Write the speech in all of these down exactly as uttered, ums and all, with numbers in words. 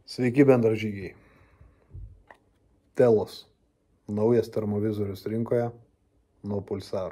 Sveiki bendražygiai. Telos. Naujas termovizorius rinkoje nuo Pulsar.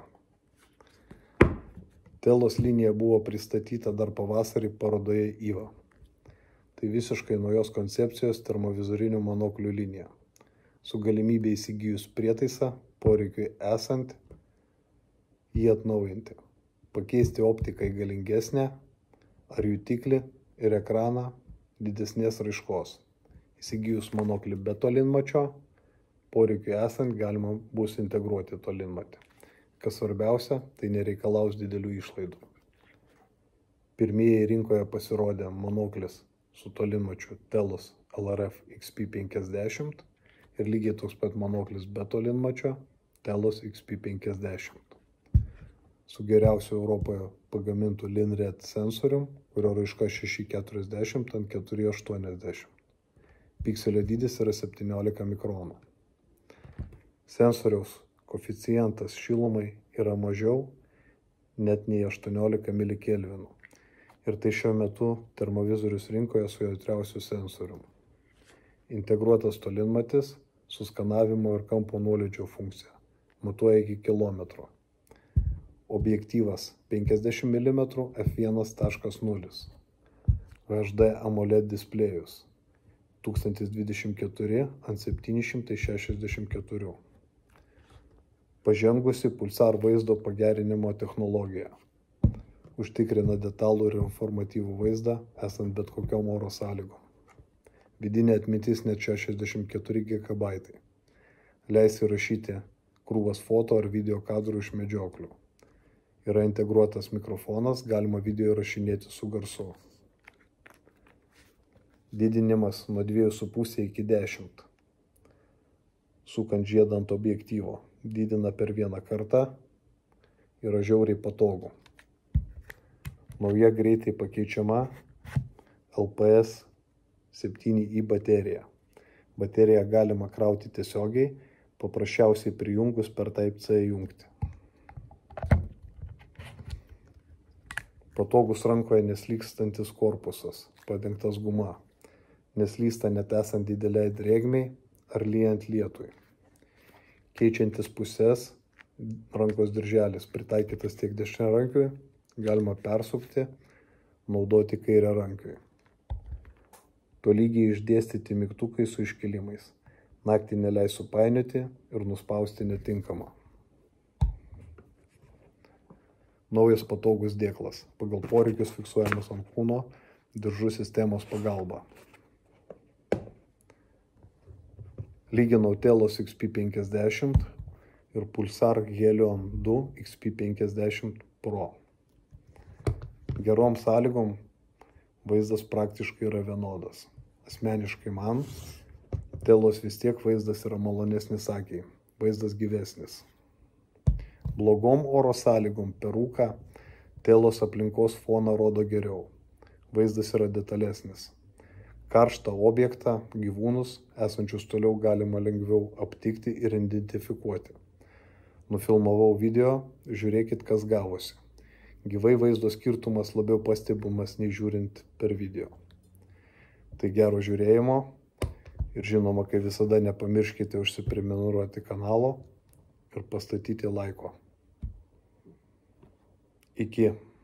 Telos linija buvo pristatyta dar pavasarį parodoje IVA. Tai visiškai naujos koncepcijos termovizorinių monoklių linija, su galimybė įsigijus prietaisą, poreikiui esant, jį atnaujinti, pakeisti optiką į galingesnę ar jutiklį ir ekraną didesnės raiškos. Įsigijus monoklį be tolinmačio, poreikiui esant galima bus integruoti tolinmatį. Kas svarbiausia, tai nereikalaus didelių išlaidų. Pirmieji rinkoje pasirodė monoklis su tolinmačiu Telos L R F X P penkiasdešimt ir lygiai toks pat monoklis be tolinmačio Telos X P penkiasdešimt. Su geriausiu Europoje pagamintu Linred sensorium, kurio raiška šeši keturiasdešimt ant keturi aštuoniasdešimt. Pikselio dydis yra septyniolika mikronų. Sensoriaus koeficientas šilumai yra mažiau net nei aštuoniolika milikelvinų. Ir tai šiuo metu termovizorius rinkoje su jautriausiu sensoriumi. Integruotas tolinmatis su skanavimo ir kampo nuolydžio funkcija. Matuoja iki kilometro. Objektyvas penkiasdešimt milimetrų f vienas taškas nulis. H D AMOLED displejus tūkstantis dvidešimt keturi ant septyni šimtai šešiasdešimt keturi. Pažengusi Pulsar vaizdo pagerinimo technologija. Užtikrina detalų ir informatyvų vaizdą esant bet kokiom oro sąlygom. Vidinė atmintis net šešiasdešimt keturi gigabaitai. Leis įrašyti krūvas foto ar video kadrų iš medžioklių. Yra integruotas mikrofonas, galima video įrašinėti su garsu. Didinimas nuo dviejų su puse iki dešimt. Sukant žiedą ant objektyvo. Didina per vieną kartą. Yra žiauriai patogu. Nauja greitai pakeičiama L P S septyni i baterija. Bateriją galima krauti tiesiogiai, paprasčiausiai prijungus per Type C jungtį. Patogus rankoje neslykstantis korpusas, padengtas guma. Neslysta net esant dideliai drėgmei ar lyjant lietui. Keičiantis pusės, rankos dirželis pritaikytas tiek dešiniarankiui, galima persukti, naudoti kairiarankiui. Tolygiai išdėstyti mygtukai su iškilimais. Naktį neleis supainioti ir nuspausti netinkamą. Naujas patogus dėklas. Pagal poreikius fiksuojamas ant kūno diržų sistemos pagalba. Lyginau Telos X P penkiasdešimt ir Pulsar Helion du X P penkiasdešimt Pro. Gerom sąlygom vaizdas praktiškai yra vienodas. Asmeniškai man Telos vis tiek vaizdas yra malonesnis akiai, vaizdas gyvesnis. Blogom oro sąlygom per rūką Telos aplinkos foną rodo geriau, vaizdas yra detalesnis. Karštą objektą, gyvūnus, esančius toliau galima lengviau aptikti ir identifikuoti. Nufilmavau video, žiūrėkit, kas gavosi. Gyvai vaizdo skirtumas labiau pastebimas nei žiūrint per video. Tai gero žiūrėjimo ir žinoma, kaip visada nepamirškite užsiprenumeruoti kanalo ir pastatyti laiko. Iki.